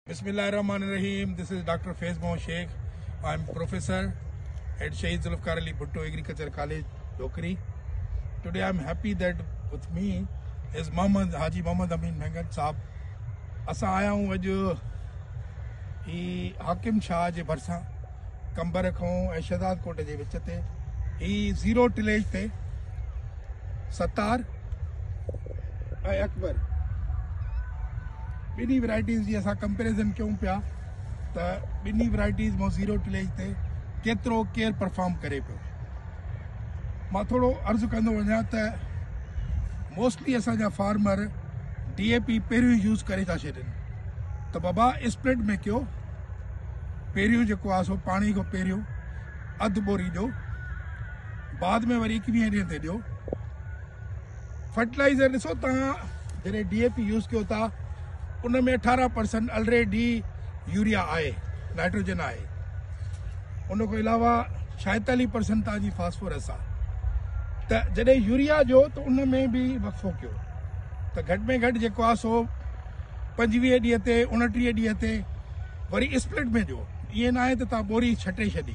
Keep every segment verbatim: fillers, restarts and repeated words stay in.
Bismillahirrahmanirrahim. This is Doctor Faiz Mohammed Sheikh. I'm professor at Shahid Zulfikar Ali Bhutto Agriculture College, Dokri. Today I'm happy that with me is Muhammad Haji Muhammad Amin Mengan Saab. Asa आया हूँ अॼु ही हाकिम शाह जे भरिसां कंबर खां ऐं शहजाद कोट जे विच ते ही ज़ीरो टिलेज ते सतार ऐं अकबर बिनी वैराइटीज़ जी असां कंपेरिजन कयूं पिया त बिनी वैराइटीज़ मां ज़ीरो टिलेज ते केतिरो केयर परफॉर्म करे पियो। मां थोरो अर्ज़ु कंदो वञा त मोस्टली असांजा फार्मर डी ए पी पहिरियों यूज़ करे था छॾनि त बाबा स्प्रेड में कयो, पहिरियों जेको आहे सो पाणी खां पहिरियों अधु बोरी ॾियो, बाद में वरी एकवीह ॾींहं ते ॾियो। फर्टिलाइज़र ॾिसो तव्हां जॾहिं डी ए पी यूज़ कयो था उन में अठारह परसेंट ऑलरेडी यूरिया आहे, नाइट्रोजन आहे। उन खां अलावा छाएतालीह परसेंट तव्हांजी फास्फोरस आहे। त जॾहिं यूरिया जो त उन में बि वक़फ़ो कयो त घटि में घटि जेको आहे सो पंजवीह ॾींहं ते उणटीह ॾींहं ते वरी स्प्लिट में ॾियो। ईअं न आहे त तव्हां बोरी छटे छॾी।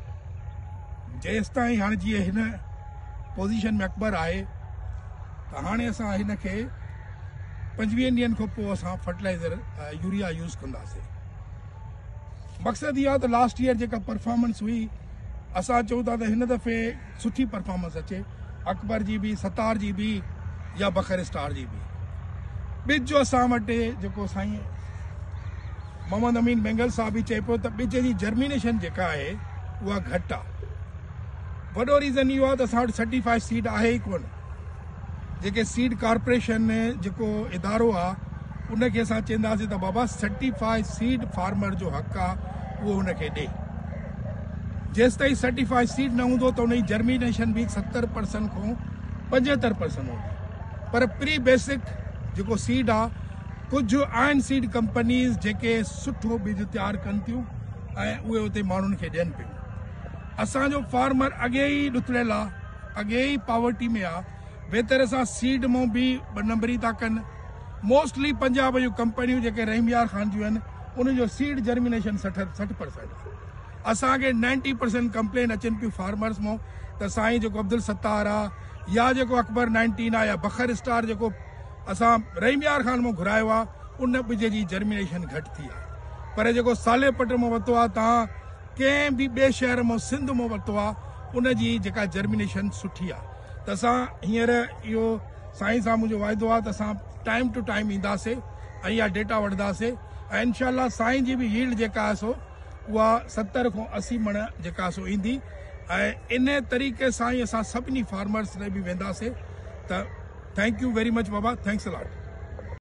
जेसि ताईं हाणे जीअं हिन पोज़ीशन में अकबर आहे त हाणे असां हिन खे पंजवीह ॾींहंनि खां पोइ असां फर्टिलाइज़र यूरिया यूज़ कंदासीं। मक़सदु इहो आहे त लास्ट ईयर जेका परफॉर्मेंस हुई असां चऊं था त हिन दफ़े सुठी परफॉर्मेंस अचे, अकबर जी बि, सतार जी बि या बखर स्टार जी बि। ॿिज जो असां वटि जेको साईं मोहम्मद अमीन बेंगल साहब बि चए पियो त ॿिज जी जर्मिनेशन जेका आहे उहा घटि आहे। वॾो रीज़न इहो आहे त असां वटि सर्टिफाइड सीड आहे ई कोन। जेके सीड कॉर्पोरेशन जेको इदारो आहे उनखे असां चवंदासीं त बाबा सर्टिफाइड सीड फार्मर जो हक़ आहे उहो हुनखे ॾे। जेसि ताईं सर्टिफाइड सीड न हूंदो त उनजी जर्मिनेशन बि सतरि परसेंट खां पंजहतरि परसेंट हूंदी। पर प्री बेसिक जेको सीड आहे कुझु आहिनि सीड कंपनीज़ जेके सुठो बीज तयारु कनि थियूं ऐं उहे उते माण्हुनि खे ॾियनि पियूं। असांजो फार्मर अॻे ई ॾुतड़ियल आहे, अॻे ई पावर्टी में आहे। बहितर सां सीड मां बि ॿ नंबरी था कनि। मोस्टली पंजाब जूं कंपनियूं जेके रहीमयार ख़ान जूं आहिनि उनजो सीड जर्मिनेशन सठि सठि परसेंट आहे। असांखे नाइंटी परसेंट कंप्लेन अचनि पियूं फार्मर्स मां त साईं जेको अब्दुल सत्तार आहे या जेको अकबर नाइनटीन आहे या बखर स्टार जेको असां रहीमयार ख़ान मां घुरायो आहे उन ॿिज जी जर्मिनेशन घटि थी आहे। पर जेको साले पट मां वरितो आहे तव्हां कंहिं बि ॿिए शहर मां सिंध मां वरितो आहे उनजी जेका जर्मिनेशन सुठी आहे। त असां हींअर इहो साईं सां मुंहिंजो वाइदो आहे त असां टाइम टू टाइम ईंदासीं ऐं इहा डेटा वठंदासीं ऐं इनशाला साईं जी बि यील्ड जेका आहे सो उहा सतरि खां असी मण जेका सो ईंदी। ऐं इन तरीक़े सां ई असां सभिनी फार्मर्स लाइ बि वेंदासीं। त थैंक यू वेरी मच बाबा, थैंक्स अ लॉट।